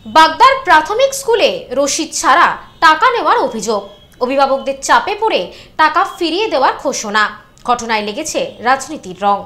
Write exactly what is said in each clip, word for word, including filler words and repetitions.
বাগদার প্রাথমিক স্কুলে রসিদ ছাড়া টাকা নেওয়ার অভিযোগ, অভিভাবকদের চাপে পড়ে টাকা ফিরিয়ে দেওয়ার ঘোষণা। ঘটনায় লেগেছে রাজনীতির রং।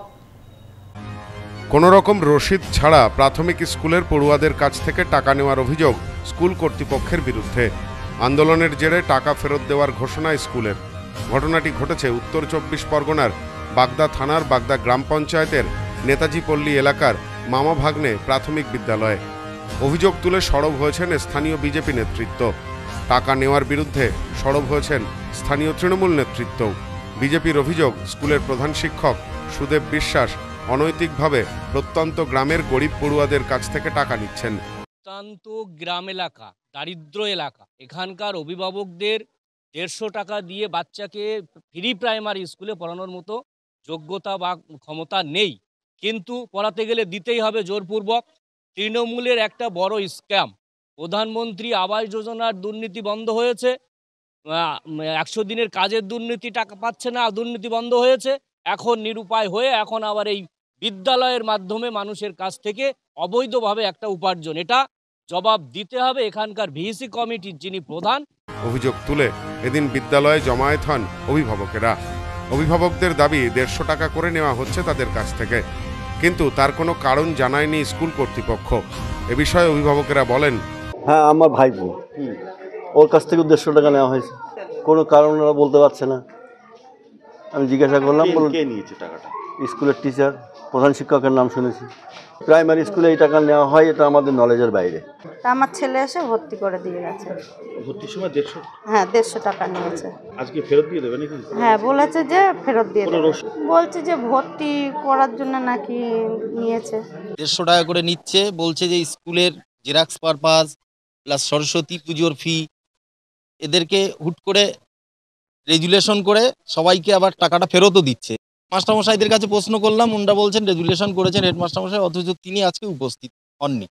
কোনো রকম রসিদ ছাড়া প্রাথমিক স্কুলের পড়ুয়াদের কাছ থেকে টাকা নেওয়ার অভিযোগ স্কুল কর্তৃপক্ষের বিরুদ্ধে। আন্দোলনের জেরে টাকা ফেরত দেওয়ার ঘোষণা স্কুলের। ঘটনাটি ঘটেছে উত্তর চব্বিশ পরগনার বাগদা থানার বাগদা গ্রাম পঞ্চায়েতের নেতাজি পল্লী এলাকার মামা ভাগ্নে প্রাথমিক বিদ্যালয়ে। অভিযোগ তুলে সরব হয়েছেন স্থানীয় বিজেপি নেতৃত্ব। টাকা নেওয়ার বিরুদ্ধে সরব হয়েছেন স্থানীয় তৃণমূল নেতৃত্ব। বিজেপির অভিযোগ, স্কুলের প্রধান শিক্ষক সুদেব বিশ্বাস অনৈতিকভাবে প্রত্যন্ত গ্রামের গরিব পড়ুয়াদের কাছ থেকে টাকা নিচ্ছেন। প্রত্যন্ত গ্রাম এলাকা, দারিদ্র এলাকা, এখানকার অভিভাবকদের দেড়শো টাকা দিয়ে বাচ্চাকে ফ্রি প্রাইমারি স্কুলে পড়ানোর মতো যোগ্যতা বা ক্ষমতা নেই, কিন্তু পড়াতে গেলে দিতেই হবে জোরপূর্বক। তৃণমূলের একটা বড় স্ক্যাম। প্রধানমন্ত্রী আবাস যোজনার দুর্নীতি বন্ধ হয়েছে, একশো দিনের কাজের দুর্নীতি টাকা পাচ্ছে না, দুর্নীতি বন্ধ হয়েছে। এখন নিরুপায় হয়ে এখন আবার এই বিদ্যালয়ের মাধ্যমে মানুষের কাছ থেকে অবৈধভাবে একটা উপার্জন, এটা জবাব দিতে হবে এখানকার ভিসি কমিটির যিনি প্রধান। অভিযোগ তুলে এদিন বিদ্যালয়ে জমায়েত হন অভিভাবকেরা। অভিভাবকদের দাবি দেড়শো টাকা করে নেওয়া হচ্ছে তাদের কাছ থেকে, কিন্তু তার কোনো কারণ জানায়নি স্কুল কর্তৃপক্ষ। এ বিষয়ে অভিভাবকেরা বলেন, হ্যাঁ, আমার ভাইপো, ওর কাছ থেকে দেড়শো টাকা নেওয়া হয়েছে, কোনো কারণ ওরা বলতে পারছে না। আমি জিজ্ঞাসা করলাম, কে নিয়েছে টাকাটা? স্কুলের টিচার, প্রধান শিক্ষকের নাম শুনেছি। প্রাইমারি স্কুলে এই টাকা নেওয়া হয়, এটা আমাদের নলেজের বাইরে। আমার ছেলে এসে ভর্তি করে দিয়ে গেছে। ভর্তির সময় দেড়শো? হ্যাঁ, দেড়শো টাকা নিয়েছে। আজকে ফেরত দিয়ে দেবে নাকি? হ্যাঁ, বলেছে যে ফেরত দিয়ে দেবে। বলছে যে ভর্তি করার জন্য নাকি নিয়েছে। দেড়শো টাকা করে নিচ্ছে, বলছে যে স্কুলের জেরক্স পারপাস প্লাস সরস্বতী পুজোর ফি, এদেরকে হুট করে রেজুলেশন করে সবাইকে আবার টাকাটা ফেরতও দিচ্ছে। মাস্টারমশাইদের কাছে প্রশ্ন করলাম, ওনারা বলছেন রেজুলেশন করেছেন হেডমাস্টারমশাই, অথচ তিনি আজকে উপস্থিত হননি,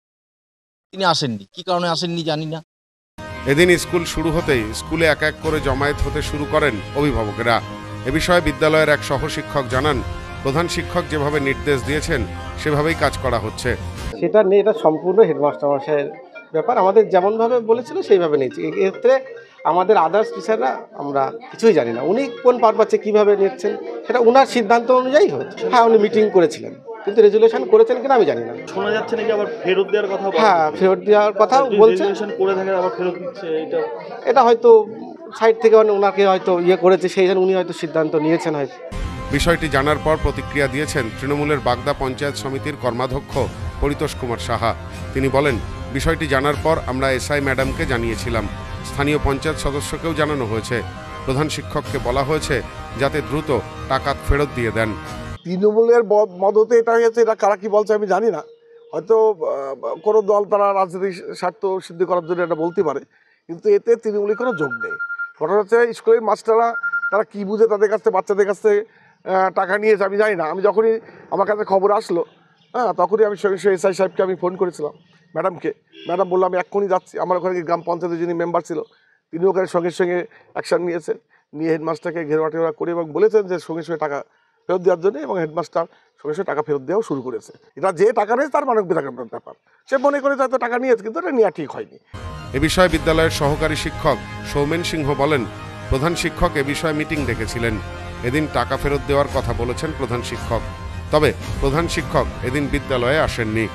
তিনি আসেননি। কি কারণে আসেননি জানি না। এদিন স্কুল শুরু হতেই স্কুলে এক এক করে জমায়েত হতে শুরু করেন অভিভাবকেরা। এ বিষয়ে বিদ্যালয়ের এক সহশিক্ষক জানান, প্রধান শিক্ষক যেভাবে নির্দেশ দিয়েছেন সেভাবেই কাজ করা হচ্ছে। সেটা নিয়ে এটা সম্পূর্ণ হেডমাস্টারমশাইয়ের ব্যাপার। আমাদের যেমনভাবে বলেছিল সেইভাবে নিয়েছি। এক্ষেত্রে আমাদের আদার্স টিচাররা আমরা কিছুই জানি না। উনি কোন পারপাসে কীভাবে নিচ্ছেন সেটা ওনার সিদ্ধান্ত অনুযায়ী হয়েছে। হ্যাঁ, উনি মিটিং করেছিলেন, কিন্তু রেজুলেশন করেছেন কিনা আমি জানি না। শোনা যাচ্ছে নাকি আবার ফেরত দেওয়ার কথা? হ্যাঁ, ফেরত দেওয়ার কথা বলছে। রেজুলেশন করে থাকে আবার ফেরত দিচ্ছে, এটা এটা হয়তো সাইড থেকে ওনাকে হয়তো ইয়ে করেছে, সেই জন্য উনি হয়তো সিদ্ধান্ত নিয়েছেন হয়তো। বিষয়টি জানার পর প্রতিক্রিয়া দিয়েছেন তৃণমূলের বাগদা পঞ্চায়েত সমিতির কর্মাধ্যক্ষ পরিতোষ কুমার সাহা। তিনি বলেন, বিষয়টি জানার পর আমরা এসআই ম্যাডামকে জানিয়েছিলাম, স্থানীয় পঞ্চায়েত সদস্যকেও জানানো হয়েছে। প্রধান শিক্ষককে বলা হয়েছে যাতে দ্রুত টাকা ফেরত দিয়ে দেন। তৃণমূলের মদতে এটা হয়েছে, এটা কারা কি বলছে আমি জানি না। হয়তো কোনো দল তারা রাজনৈতিক স্বার্থ সিদ্ধি করার জন্য এটা বলতে পারে, কিন্তু এতে তৃণমূলের কোনো যোগ নেই। ঘটনা হচ্ছে স্কুলের মাস্টাররা তারা কী বুঝে তাদের কাছ থেকে বাচ্চাদের কাছ থেকে টাকা নিয়েছে আমি জানি না। আমি যখনই আমার কাছে খবর আসলো, হ্যাঁ, তখনই আমি সঙ্গে সঙ্গে এসআই সাহেবকে আমি ফোন করেছিলাম, ম্যাডামকে। ম্যাডাম বললাম আমি এক্ষুনি যাচ্ছি। আমার ওখানে গ্রাম পঞ্চায়েতের যিনি মেম্বার ছিল তিনি ওখানে সঙ্গে সঙ্গে অ্যাকশান নিয়েছেন, নিয়ে হেডমাস্টারকে ঘেরোয়া টেরোয়া করে এবং বলেছেন যে সঙ্গে সঙ্গে টাকা ফেরত দেওয়ার জন্য, এবং হেডমাস্টার সঙ্গে সঙ্গে টাকা ফেরত দেওয়াও শুরু করেছে। এটা যে টাকা নিয়েছে তার মানব ব্যাপার, সে মনে করে হয়তো টাকা নিয়েছে, কিন্তু এটা নেওয়া ঠিক হয়নি। এ বিষয়ে বিদ্যালয়ের সহকারী শিক্ষক সৌমেন সিংহ বলেন, প্রধান শিক্ষক এ বিষয়ে মিটিং ডেকেছিলেন। এদিন টাকা ফেরত দেওয়ার কথা বলেছেন প্রধান শিক্ষক, তবে প্রধান শিক্ষক এদিন বিদ্যালয়ে আসেননি।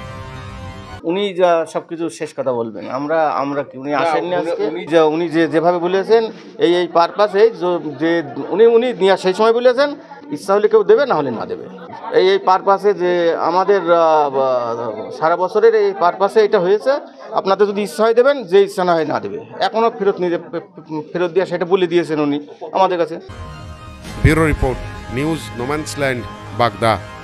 উনি যা সবকিছু শেষ কথা বলবেন, আমরা আমরা কি উনি আসেননি আজকে? উনি যে উনি যে যেভাবে বলেছেন এই এই পারপাসে যে উনি উনি নিয়ে সেই সময় বলেছেন ইচ্ছা হলে কেউ দেবে, না হলে না দেবে। এই এই পারপাসে যে আমাদের সারা বছরের এই পারপাসে এটা হয়েছে, আপনাদের যদি ইচ্ছা হয় দেবেন, যে ইচ্ছা না হয় না দেবে। এখনও ফেরত নিয়ে ফেরত দেওয়া সেটা বলে দিয়েছেন উনি আমাদের কাছে। ব্যুরো রিপোর্ট, নিউজ নোম্যান্সল্যান্ড, বাগদা।